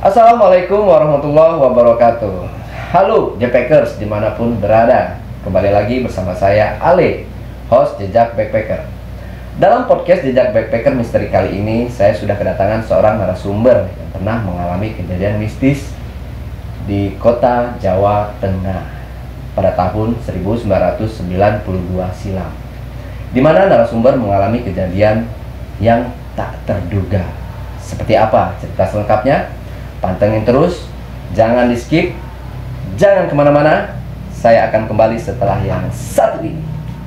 Assalamualaikum warahmatullahi wabarakatuh. Halo Jepekers dimanapun berada. Kembali lagi bersama saya Ale, host Jejak Backpacker. Dalam podcast Jejak Backpacker Misteri kali ini, saya sudah kedatangan seorang narasumber yang pernah mengalami kejadian mistis di kota Jawa Tengah pada tahun 1992 silam, di mana narasumber mengalami kejadian yang tak terduga. Seperti apa cerita selengkapnya? Pantengin terus, jangan di skip, jangan kemana-mana. Saya akan kembali setelah yang satu ini.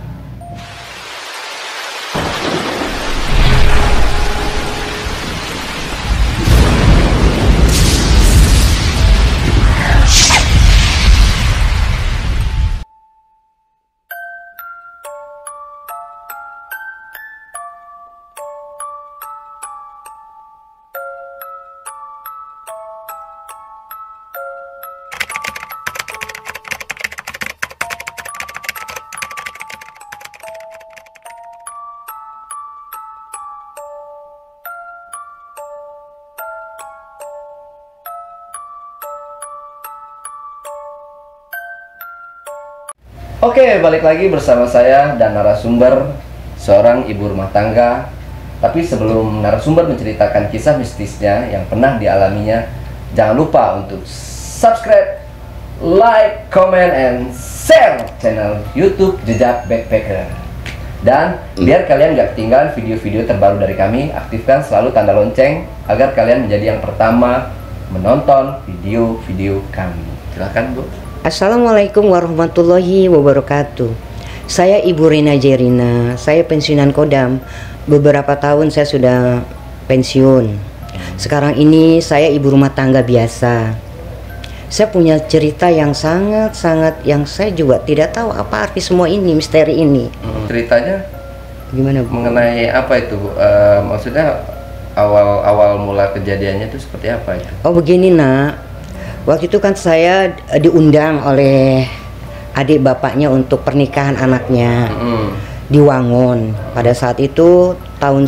Oke, balik lagi bersama saya dan narasumber, seorang ibu rumah tangga. Tapi sebelum narasumber menceritakan kisah mistisnya yang pernah dialaminya, jangan lupa untuk subscribe, like, comment, and share channel YouTube Jejak Backpacker. Dan biar kalian gak ketinggalan video-video terbaru dari kami, aktifkan selalu tanda lonceng agar kalian menjadi yang pertama menonton video-video kami. Silakan, Bu. Assalamualaikum warahmatullahi wabarakatuh. Saya Ibu Rina Jerina. Saya pensiunan Kodam. Beberapa tahun saya sudah pensiun. Sekarang ini saya ibu rumah tangga biasa. Saya punya cerita yang sangat yang saya juga tidak tahu apa arti semua ini, misteri ini. Ceritanya gimana, Bu? Mengenai apa itu, Bu? Maksudnya awal mula kejadiannya itu seperti apa ya? Oh begini, Nak. Waktu itu kan saya diundang oleh adik bapaknya untuk pernikahan anaknya di Wangon. Pada saat itu tahun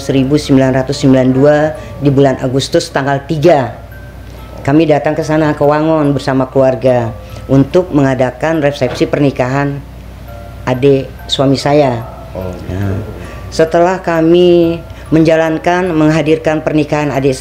1992 di bulan Agustus tanggal 3. Kami datang ke sana ke Wangon bersama keluarga untuk mengadakan resepsi pernikahan adik suami saya. Nah, setelah kami menghadirkan pernikahan adik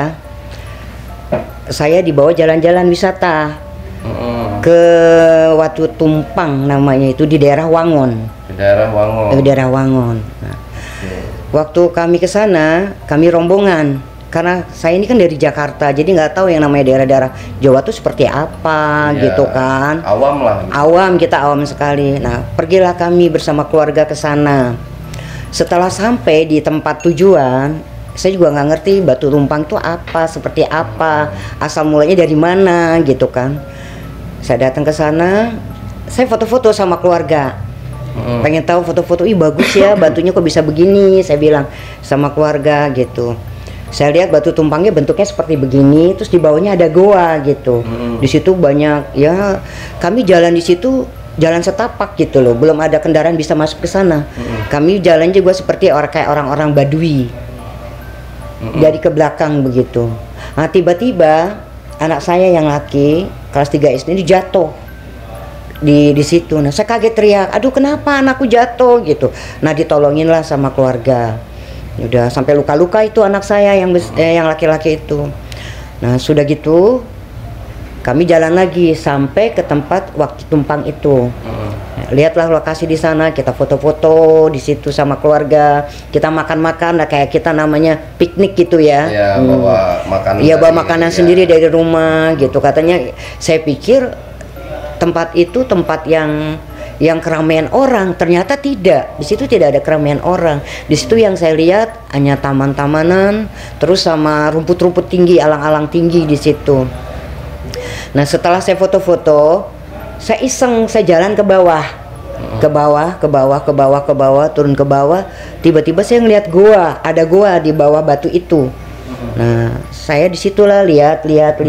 saya dibawa jalan-jalan wisata ke Watu Tumpang, namanya itu di daerah Wangon. Di daerah Wangon. Nah, waktu kami ke sana, kami rombongan. Karena saya ini kan dari Jakarta, jadi nggak tahu yang namanya daerah-daerah Jawa tuh seperti apa, gitu kan. Awam lah. Awam, kita awam sekali. Nah, pergilah kami bersama keluarga ke sana. Setelah sampai di tempat tujuan, saya juga nggak ngerti Batu Tumpang itu apa, seperti apa, asal mulanya dari mana, gitu kan. Saya datang ke sana, saya foto-foto sama keluarga. Pengen tahu foto-foto, ih bagus ya batunya kok bisa begini, saya bilang sama keluarga gitu. Saya lihat Batu Tumpangnya bentuknya seperti begini, terus di bawahnya ada goa gitu. Di situ banyak ya, kami jalan di situ jalan setapak gitu loh, belum ada kendaraan bisa masuk ke sana. Kami jalan juga seperti kayak orang-orang Badui. Dari ke belakang begitu. Nah, tiba-tiba anak saya yang laki kelas 3 SD ini jatuh di situ. Nah, saya kaget teriak, aduh kenapa anakku jatuh gitu. Nah, ditolongin lah sama keluarga. Udah sampai luka-luka itu anak saya yang laki-laki itu. Nah, sudah gitu kami jalan lagi sampai ke tempat Watu Tumpang itu. Lihatlah lokasi di sana, kita foto-foto di situ sama keluarga, kita makan-makan, nah kayak kita namanya piknik gitu ya. Iya, bawa makanan. Iya, bawa makanan sendiri dari rumah gitu. Katanya, saya pikir tempat itu tempat yang keramaian orang, ternyata tidak. Di situ tidak ada keramaian orang. Di situ yang saya lihat hanya taman-tamanan, terus sama rumput-rumput tinggi, alang-alang tinggi di situ. Nah, setelah saya foto-foto, saya iseng, saya jalan ke bawah, turun ke bawah. Tiba-tiba saya ngeliat goa, ada goa di bawah batu itu. Nah, saya disitulah lihat.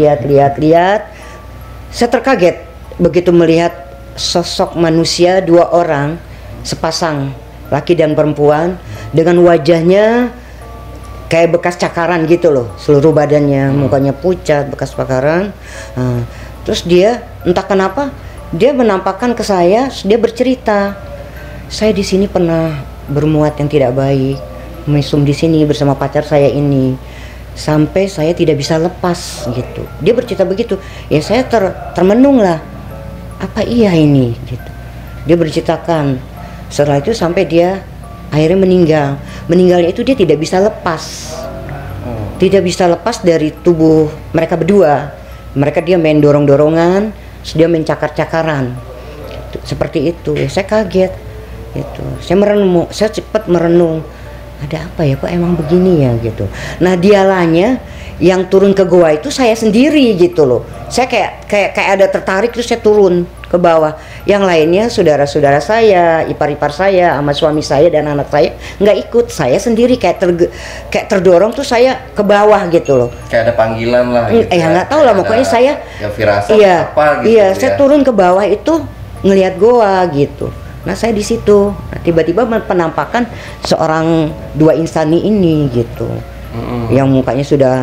Saya terkaget begitu melihat sosok manusia 2 orang, sepasang laki dan perempuan, dengan wajahnya kayak bekas cakaran gitu loh, seluruh badannya, mukanya pucat, bekas cakaran. Terus dia entah kenapa dia menampakkan ke saya, dia bercerita, saya di sini pernah bermuat yang tidak baik, mesum di sini bersama pacar saya ini, sampai saya tidak bisa lepas gitu. Dia bercerita begitu, ya saya termenung lah, apa iya ini gitu. Dia berceritakan, setelah itu sampai dia akhirnya meninggal. Meninggalnya itu dia tidak bisa lepas, tidak bisa lepas dari tubuh mereka berdua. Mereka dia main dorong-dorongan, dia main cakar-cakaran, seperti itu. Ya, saya kaget, itu. Saya merenung, saya cepat merenung. Ada apa ya, kok emang begini ya gitu. Nah dialanya yang turun ke goa itu saya sendiri gitu loh. Saya kayak ada tertarik, terus saya turun ke bawah. Yang lainnya saudara-saudara saya, ipar-ipar saya, sama suami saya dan anak saya nggak ikut. Saya sendiri kayak terdorong tuh saya ke bawah gitu loh. Kayak ada panggilan lah. Gitu nggak tahu lah, pokoknya saya. Ya firasat apa gitu. Iya, saya turun ke bawah itu ngelihat goa gitu. Nah saya di situ, nah, tiba-tiba penampakan seorang dua insani ini gitu, yang mukanya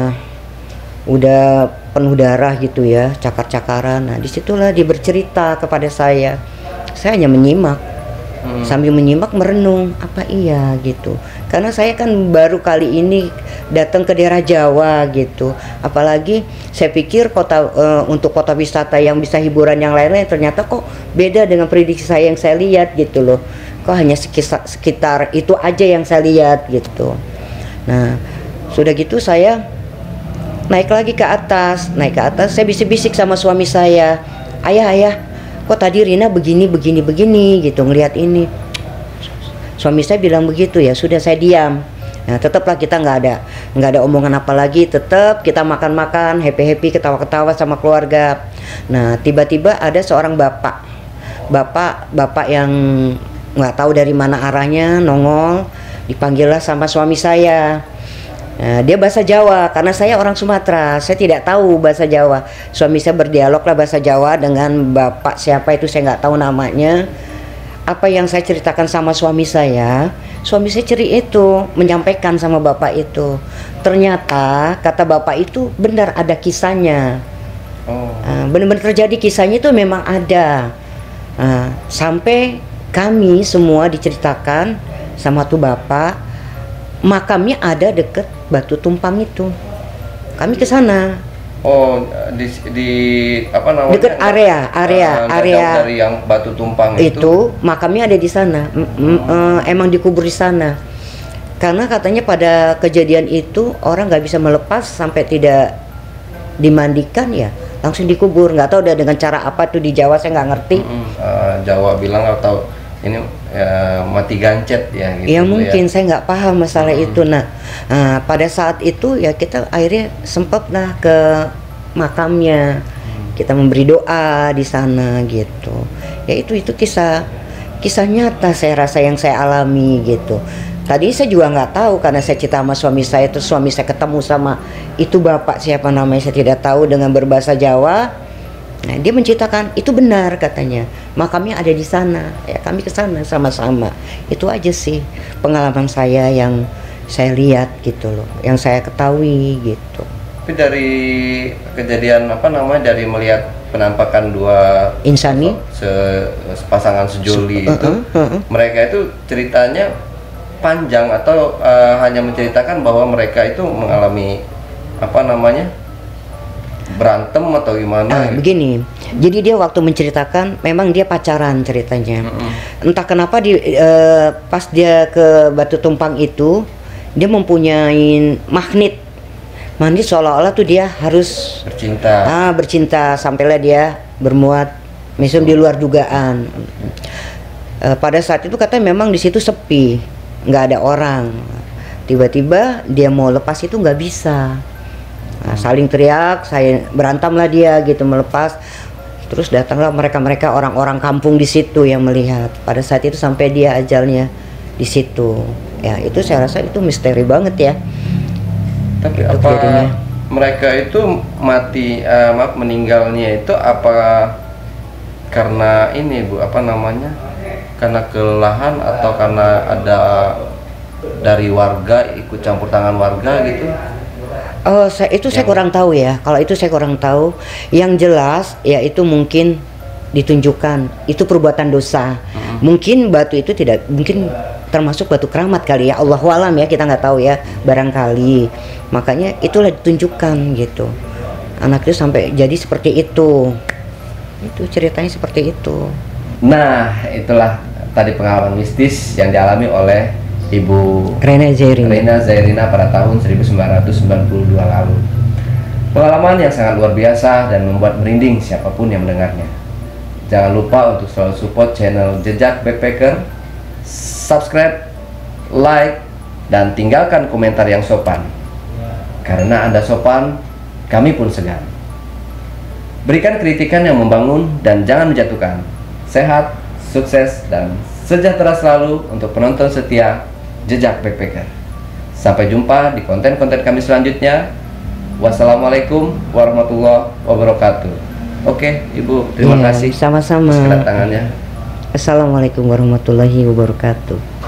udah penuh darah gitu ya, cakar-cakaran. Nah disitulah dia bercerita kepada saya hanya menyimak, sambil menyimak merenung, apa iya gitu. Karena saya kan baru kali ini datang ke daerah Jawa gitu, apalagi saya pikir untuk kota wisata yang bisa hiburan yang lain-lain, ternyata kok beda dengan prediksi saya yang saya lihat gitu loh. Kok hanya sekitar itu aja yang saya lihat gitu. Nah sudah gitu saya naik lagi ke atas, saya bisik-bisik sama suami saya, ayah, kok tadi Rina begini gitu ngelihat ini. Suami saya bilang begitu, ya sudah saya diam. Nah tetaplah kita nggak ada omongan apa lagi, tetap kita makan happy ketawa-ketawa sama keluarga. Nah tiba-tiba ada seorang bapak yang nggak tahu dari mana arahnya nongol, dipanggillah sama suami saya. Nah, dia bahasa Jawa, karena saya orang Sumatera, saya tidak tahu bahasa Jawa. Suami saya berdialog lah bahasa Jawa dengan bapak siapa itu saya nggak tahu namanya. Apa yang saya ceritakan sama suami saya menyampaikan sama bapak itu. Ternyata kata bapak itu benar, ada kisahnya. Benar-benar terjadi kisahnya, itu memang ada. Sampai kami semua diceritakan sama tuh bapak, makamnya ada deket Batu Tumpang itu. Kami ke sana. Oh, di apa namanya? Dekat area dari yang Batu Tumpang itu makamnya ada di sana. Emang dikubur di sana. Karena katanya pada kejadian itu orang nggak bisa melepas sampai tidak dimandikan, ya langsung dikubur. Nggak tahu udah dengan cara apa tuh di Jawa, saya nggak ngerti. Jawa bilang atau ini mati gancet ya gitu. Ya mungkin saya nggak paham masalah itu. Nah, pada saat itu ya kita akhirnya sempat lah ke makamnya, kita memberi doa di sana gitu. Ya itu kisah nyata saya rasa yang saya alami gitu. Tadi saya juga nggak tahu, karena saya cerita sama suami saya, terus suami saya ketemu sama itu bapak siapa namanya saya tidak tahu dengan berbahasa Jawa. Nah, dia menceritakan itu benar katanya, makamnya ada di sana. Ya kami ke sana sama-sama. Itu aja sih pengalaman saya yang saya lihat gitu loh, yang saya ketahui gitu. Tapi dari kejadian dari melihat penampakan dua insani sepasangan sejoli itu, mereka itu ceritanya panjang atau hanya menceritakan bahwa mereka itu mengalami berantem atau gimana? Gitu. Begini, jadi dia waktu menceritakan memang dia pacaran ceritanya. Entah kenapa pas dia ke Batu Tumpang itu dia mempunyai magnet seolah-olah tuh dia harus bercinta sampailah dia bermuat mesum di luar dugaan. Pada saat itu katanya memang di situ sepi, nggak ada orang. Tiba-tiba dia mau lepas itu nggak bisa. Saling teriak, saya berantam lah dia gitu melepas. Terus datanglah mereka orang-orang kampung di situ yang melihat. Pada saat itu sampai dia ajalnya di situ. Ya itu saya rasa itu misteri banget ya. Tapi itu apa kejadiannya. Mereka itu meninggalnya itu apa karena ini Bu, karena kelelahan atau karena ada dari warga, ikut campur tangan warga gitu? Oh, saya kurang tahu ya. Kalau itu saya kurang tahu. Yang jelas ya itu mungkin ditunjukkan itu perbuatan dosa. Mungkin batu itu tidak mungkin termasuk batu keramat kali ya. Allahu alam ya, kita nggak tahu ya, barangkali. Makanya itulah ditunjukkan gitu. Anak itu sampai jadi seperti itu. Itu ceritanya seperti itu. Nah, itulah tadi pengalaman mistis yang dialami oleh Ibu Rena Zairina pada tahun 1992 lalu. Pengalaman yang sangat luar biasa dan membuat merinding siapapun yang mendengarnya. Jangan lupa untuk selalu support channel Jejak Backpacker, subscribe, like, dan tinggalkan komentar yang sopan. Karena Anda sopan, kami pun segan. Berikan kritikan yang membangun dan jangan menjatuhkan. Sehat, sukses, dan sejahtera selalu untuk penonton setia Jejak Backpacker. Sampai jumpa di konten-konten kami selanjutnya. Wassalamualaikum warahmatullahi wabarakatuh. Oke, Ibu, terima kasih. Sama-sama. Kedatangannya. Assalamualaikum warahmatullahi wabarakatuh.